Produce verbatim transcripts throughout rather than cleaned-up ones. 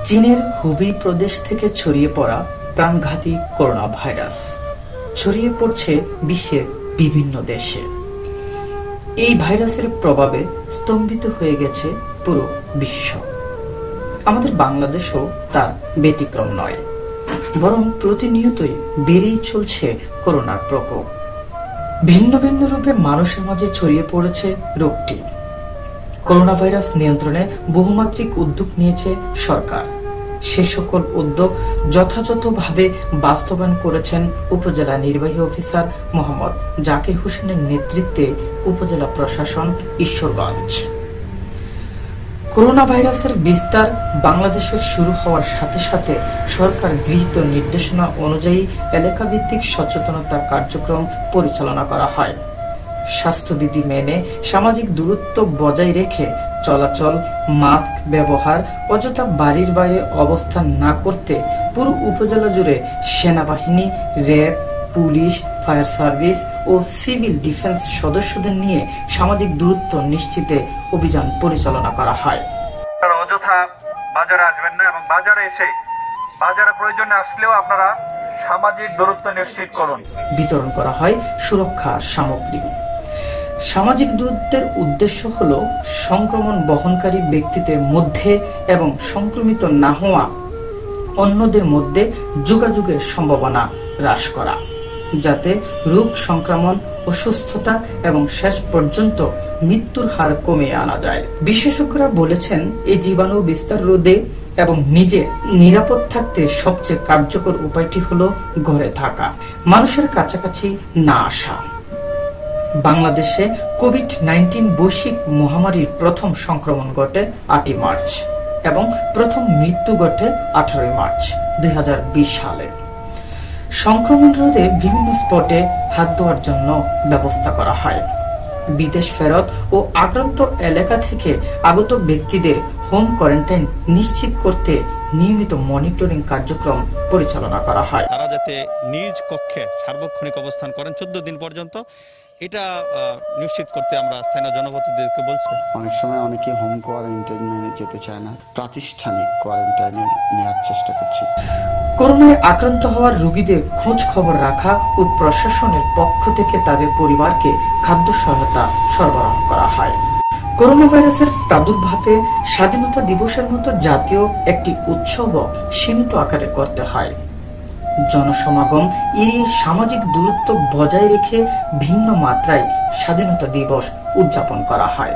চীনের হুবেই প্রদেশ থেকে ছড়িয়ে পড়া প্রাণঘাতী করোনা ভাইরাস ছড়িয়ে পড়ছে বিশ্বের বিভিন্ন দেশে। এই ভাইরাসের প্রভাবে স্তম্ভিত হয়ে গেছে পুরো বিশ্ব। আমাদের বাংলাদেশও তার ব্যতিক্রম নয়, বরং প্রতিনিয়তই বেড়েই চলছে করোনার প্রকোপ। ভিন্ন ভিন্ন রূপে মানুষের মাঝে ছড়িয়ে পড়েছে রোগটি। করোনা ভাইরাস নিয়ন্ত্রণে বহুমাত্রিক উদ্যোগ নিয়েছে সরকার। সে সকল উদ্যোগ যথাযথভাবে বাস্তবায়ন করেছেন উপজেলা নির্বাহী অফিসার মোহাম্মদ জাকির হোসেনের নেতৃত্বে উপজেলা প্রশাসন ঈশ্বরগঞ্জ। করোনা ভাইরাসের বিস্তার বাংলাদেশের শুরু হওয়ার সাথে সাথে সরকার গৃহীত নির্দেশনা অনুযায়ী এলাকাভিত্তিক সচেতনতা কার্যক্রম পরিচালনা করা হয়। স্বাস্থ্যবিধি মেনে সামাজিক দূরত্ব বজায় রেখে চলাচল, মাস্ক ব্যবহার, অযথা বাড়ির বাইরে অবস্থান না করতে পুরো উপজেলা জুড়ে সেনাবাহিনী, র্যাব, পুলিশ, ফায়ার সার্ভিস ও সিভিল ডিফেন্স সদস্যদের নিয়ে সামাজিক দূরত্ব নিশ্চিতে অভিযান পরিচালনা করা হয়। অযথা বাজারে আসবেন না এবং বাজারে এসে বাজারে প্রয়োজনে আসলেও আপনারা সামাজিক দূরত্ব নিশ্চিত করুন। বিতরণ করা হয় সুরক্ষা সামগ্রী। সামাজিক দূরত্বের উদ্দেশ্য হল সংক্রমণ বহনকারী ব্যক্তিদের মধ্যে এবং সংক্রমিত না হওয়া অন্যদের মধ্যে যোগাযোগের সম্ভাবনা হ্রাস করা, যাতে রোগ সংক্রমণ, অসুস্থতা এবং শেষ পর্যন্ত মৃত্যুর হার কমিয়ে আনা যায়। বিশেষজ্ঞরা বলেছেন, এই জীবাণু বিস্তার রোধে এবং নিজে নিরাপদ থাকতে সবচেয়ে কার্যকর উপায়টি হলো ঘরে থাকা, মানুষের কাছাকাছি না আসা। বাংলাদেশে কোভিড নাইন্টিন বৈশ্বিক মহামারীর প্রথম সংক্রমণ ঘটে আটই মার্চ এবং প্রথম মৃত্যু ঘটে আঠারোই মার্চ দুই হাজার বিশ সালে। সংক্রমণ রোধে বিভিন্ন স্পটে হাত ধোয়ার জন্য ব্যবস্থা করা হয়। বিদেশ ফেরত ও আক্রান্ত এলাকা থেকে আগত ব্যক্তিদের হোম কোয়ারেন্টাইন নিশ্চিত করতে নিয়মিত মনিটরিং কার্যক্রম পরিচালনা করা হয়। তারা যাতে নিজ কক্ষে সার্বক্ষণিক অবস্থান করেন চোদ্দ দিন পর্যন্ত, এটা নিশ্চিত করতে আমরা স্থানীয় জনপ্রতিনিধিদেরকে বলছি। অনেক সময় অনেকে হোম কোয়ারেন্টাইনে যেতে চায় না, প্রাতিষ্ঠানিক কোয়ারেন্টাইনে নেওয়ার চেষ্টা করছি। করোনায় আক্রান্ত হওয়ার রোগীদের খোঁজ খবর রাখা ও প্রশাসনের পক্ষ থেকে তাদের পরিবারকে খাদ্য সহায়তা সরবরাহ করা হয়। করোনা ভাইরাসের প্রাদুর্ভাবে স্বাধীনতা দিবসের মতো জাতীয় একটি উৎসব সীমিত আকারে করতে হয়। জনসমাগম এড়িয়ে সামাজিক দূরত্ব বজায় রেখে ভিন্ন মাত্রায় স্বাধীনতা দিবস উদযাপন করা হয়।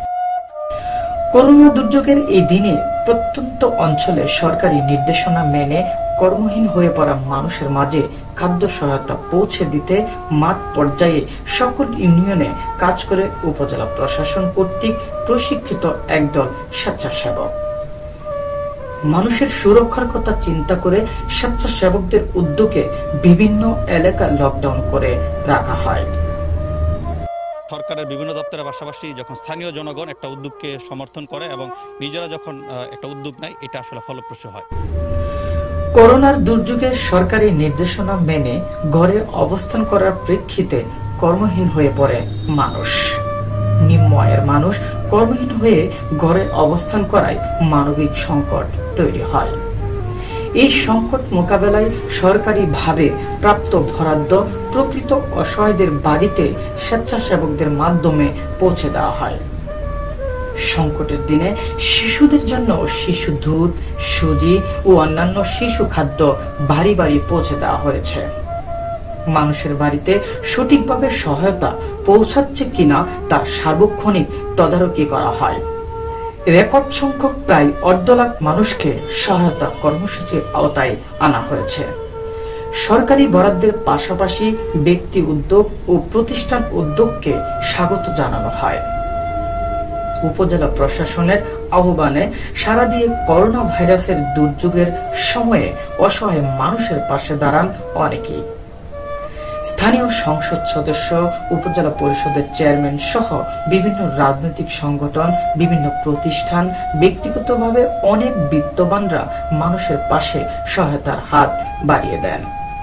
করোনা দুর্যোগের এই দিনে প্রত্যন্ত অঞ্চলে সরকারি নির্দেশনা মেনে কর্মহীন হয়ে পড়া মানুষের মাঝে খাদ্য সহায়তা পৌঁছে দিতে মাঠ পর্যায়ে সকল ইউনিয়নে কাজ করে উপজেলা প্রশাসন কর্তৃক প্রশিক্ষিত একদল স্বেচ্ছাসেবক। মানুষের সুরক্ষার কথা চিন্তা করে স্বেচ্ছাসেবকদের উদ্যোগে বিভিন্ন এলাকা লকডাউন করে রাখা হয়। সরকারের বিভিন্ন দপ্তরের পাশাপাশি যখন স্থানীয় জনগণ একটা উদ্যোগকে সমর্থন করে এবং নিজেরা যখন একটা উদ্যোগ নেয়, এটা আসলে ফলপ্রসূ হয়। করোনার দুর্যোগে সরকারি নির্দেশনা মেনে ঘরে অবস্থান করার প্রেক্ষিতে কর্মহীন হয়ে পড়ে মানুষ। নিম্ন আয়ের মানুষ কর্মহীন হয়ে ঘরে অবস্থান করায় মানবিক সংকট তৈরি হয়। এই সংকট মোকাবেলায় সরকারিভাবে প্রাপ্ত বরাদ্দ প্রকৃত অসহায়দের বাড়িতে স্বেচ্ছাসেবকদের মাধ্যমে পৌঁছে দেওয়া হয়। সংকটের দিনে শিশুদের জন্য শিশু দুধ, সুজি ও অন্যান্য শিশু খাদ্য বাড়ি বাড়ি পৌঁছে দেওয়া হয়েছে। মানুষের বাড়িতে সঠিকভাবে সহায়তা পৌঁছাচ্ছে কিনা তা সার্বক্ষণিক তদারকি করা হয়। রেকর্ড সংখ্যক প্রায় অর্ধ লাখ মানুষকে সহায়তা কর্মসূচির আওতায় আনা হয়েছে। সরকারি বরাদ্দের পাশাপাশি ব্যক্তি উদ্যোগ ও প্রতিষ্ঠান উদ্যোগকে স্বাগত জানানো হয়। উপজেলা প্রশাসনের আহ্বানে সাড়া দিয়ে করোনা ভাইরাসের দুর্যোগের সময়ে অসহায় মানুষের পাশে দাঁড়ান অনেকেই। স্থানীয় সংসদ সদস্য, উপজেলা পরিষদের চেয়ারম্যান সহ বিভিন্ন রাজনৈতিক সংগঠন, বিভিন্ন প্রতিষ্ঠান, ব্যক্তিগতভাবে অনেক বিত্তবানরা মানুষের পাশে সহায়তার হাত বাড়িয়ে দেন।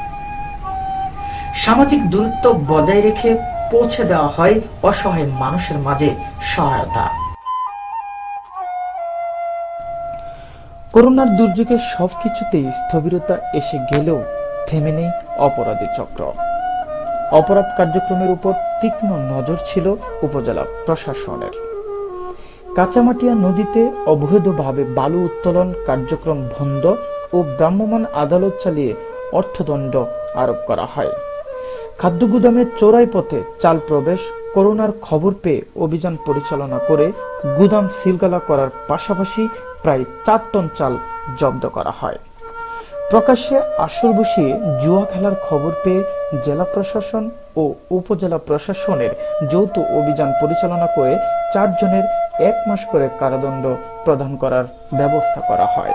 সামাজিক দূরত্ব বজায় রেখে পৌঁছে দেওয়া হয় অসহায় মানুষের মাঝে সহায়তা। করোনার দুর্যোগে সবকিছুতেই স্থবিরতা এসে গেলেও থেমে নেই অপরাধী চক্র। অপরাধ কার্যক্রমের উপর তীক্ষ্ণ নজর ছিল উপজেলা প্রশাসনের। কাঁচামাটিয়া নদীতে অবৈধভাবে বালু উত্তোলন কার্যক্রম বন্ধ ও ভ্রাম্যমাণ আদালত চালিয়ে অর্থদণ্ড আরোপ করা হয়। খাদ্য গুদামের চোরাই পথে চাল প্রবেশ, করোনার খবর পেয়ে অভিযান পরিচালনা করে গুদাম সিলগালা করার পাশাপাশি প্রায় চার টন চাল জব্দ করা হয়। প্রকাশ্যে আসর বসিয়ে জুয়া খেলার খবর পেয়ে জেলা প্রশাসন ও উপজেলা প্রশাসনের যৌথ অভিযান পরিচালনা করে চারজনের এক মাস করে কারাদণ্ড প্রদান করার ব্যবস্থা করা হয়।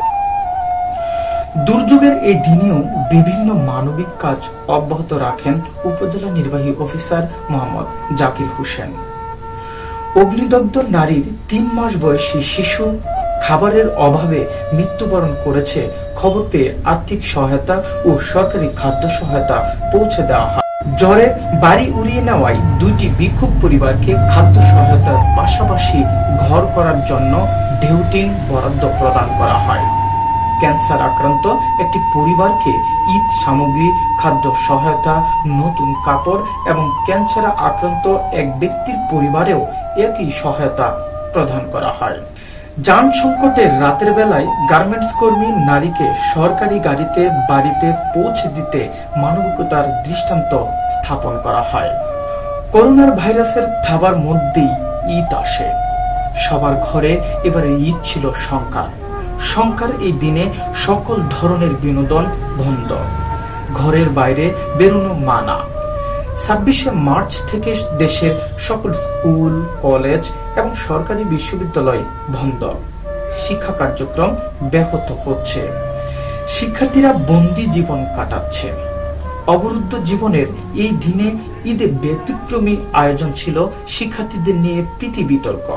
দুর্যোগের এই দিনেও বিভিন্ন মানবিক কাজ অব্যাহত রাখেন উপজেলা নির্বাহী অফিসার মোহাম্মদ জাকির হোসেন। অগ্নিদগ্ধ নারীর তিন মাস বয়সী শিশু খাবারের অভাবে মৃত্যুবরণ করেছে খবর পেয়ে আর্থিক সহায়তা ও সরকারি খাদ্য সহায়তা পৌঁছে দেওয়া হয়। জ্বরে বাড়ি উড়িয়ে নেওয়ায় দুইটি বিক্ষোভ পরিবারকে খাদ্য সহায়তার পাশাপাশি ঘর করার জন্য ঢেউটিন বরাদ্দ প্রদান করা হয়। ক্যান্সার আক্রান্ত একটি পরিবারকে ঈদ সামগ্রী, খাদ্য সহায়তা, নতুন কাপড় এবং ক্যান্সার আক্রান্ত এক ব্যক্তির পরিবারেও একই সহায়তা প্রদান করা হয়। যান সংকটের রাতের বেলায় গার্মেন্টস কর্মী নারীকে সরকারি গাড়িতে বাড়িতে পৌঁছে দিতে মানবিকতার দৃষ্টান্ত স্থাপন করা হয়। করোনার ভাইরাসের থাবার মধ্যেই ঈদ আসে। সবার ঘরে এবারে ঈদ ছিল সংখ্যার সংখ্যার এই দিনে সকল ধরনের বিনোদন বন্ধ, ঘরের বাইরে বেরোনো মানা। ছাব্বিশে মার্চ থেকে দেশের সকল স্কুল, কলেজ এবং সরকারি বিশ্ববিদ্যালয় বন্ধ। শিক্ষা কার্যক্রম ব্যাহত হচ্ছে। শিক্ষার্থীরা বন্দি জীবন কাটাচ্ছে। অবরুদ্ধ জীবনের এই দিনে ঈদে ব্যতিক্রমী আয়োজন ছিল শিক্ষার্থীদের নিয়ে প্রীতি বিতর্ক।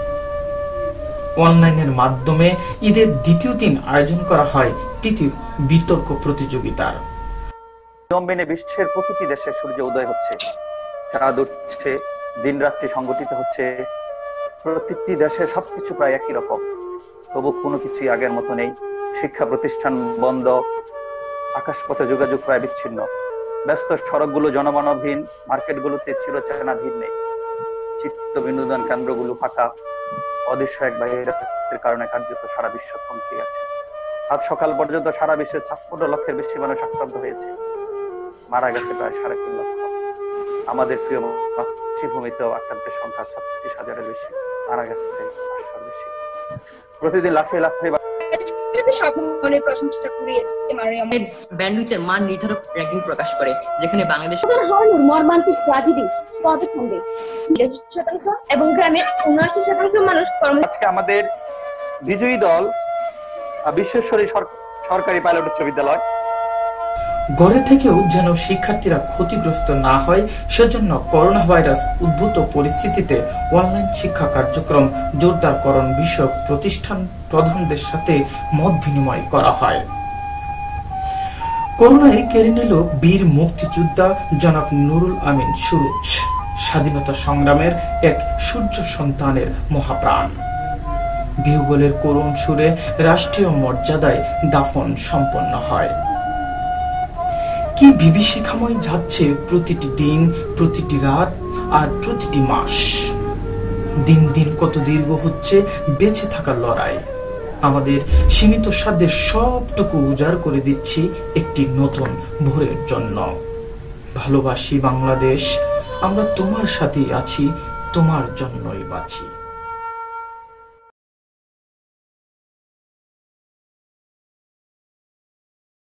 অনলাইনের মাধ্যমে ঈদের দ্বিতীয় দিন আয়োজন করা হয় প্রীতি বিতর্ক প্রতিযোগিতার। মেনে বিশ্বের প্রতিটি দেশে সূর্য উদয় হচ্ছে, চাঁদ উঠছে, দিন রাত্রি সংগঠিত হচ্ছে। প্রতিটি দেশে সবকিছু প্রায় একই রকম, তবু কোনো কিছুই আগের মতো নেই। শিক্ষা প্রতিষ্ঠান বন্ধ, আকাশপথে যোগাযোগ প্রায় বিচ্ছিন্ন। ব্যস্ত সড়কগুলো জনমানবহীন, মার্কেটগুলোতে চিরচেনা ভিড় নেই। চিত্ত বিনোদন কেন্দ্রগুলো ফাঁকা। অদৃশ্য এক ভাইরাসের কারণে কার্যত সারা বিশ্ব থমকে আছে। আজ সকাল পর্যন্ত সারা বিশ্বে ছাপ্পান্ন লক্ষের বেশি মানুষ আক্রান্ত হয়েছে, মারা গেছে প্রায় সাড়ে তিন লক্ষ। আমাদের প্রিয় মাতৃভূমিতেও আক্রান্তের সংখ্যা ছত্রিশ হাজারের বেশি, মারা গেছে পাঁচশোর বেশি। প্রতিদিন লাফে লাফে ব্যান্ডউইথের মান নির্ধারক র্যাঙ্কিং প্রকাশ করে, যেখানে বাংলাদেশ মর্মান্তিক ট্র্যাজেডি পদখণ্ডে শতাংশ এবং গ্রামের উনআশি শতাংশ মানুষ কর্ম। আজকে আমাদের বিজয়ী দল বিশ্বেশ্বরী সরকারি পাইলট উচ্চ বিদ্যালয়। ঘরে থেকেও যেন শিক্ষার্থীরা ক্ষতিগ্রস্ত না হয়, সেজন্য করোনা ভাইরাস উদ্ভূত পরিস্থিতিতে অনলাইন শিক্ষা কার্যক্রম জোরদারকরণ বিষয়ক প্রতিষ্ঠান প্রধানদের সাথে মত বিনিময় করা হয়। করোনায় কেড়ে নিল বীর মুক্তিযোদ্ধা জনাব নুরুল আমিন সুরুজ, স্বাধীনতা সংগ্রামের এক সূর্য সন্তানের মহাপ্রাণ। বিহুগোলের করুণ সুরে রাষ্ট্রীয় মর্যাদায় দাফন সম্পন্ন হয়। কি বিভীষিকাময় যাচ্ছে প্রতিটি দিন, প্রতিটি রাত আর প্রতিটি মাস। দিন দিন কত দীর্ঘ হচ্ছে বেঁচে থাকার লড়াই। আমাদের সীমিত সাধ্যের সবটুকু উজাড় করে দিচ্ছি একটি নতুন ভোরের জন্য। ভালোবাসি বাংলাদেশ, আমরা তোমার সাথেই আছি, তোমার জন্যই বাঁচি।